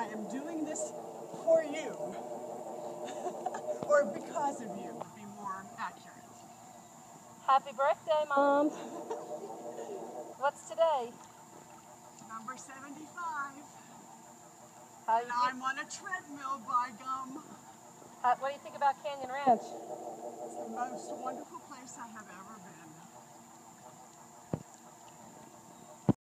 I am doing this for you. Or because of you would be more accurate. Happy birthday, Mom. What's today? Number 75. How And I'm on a treadmill, by gum. what do you think about Canyon Ranch? It's the most wonderful place I have ever been.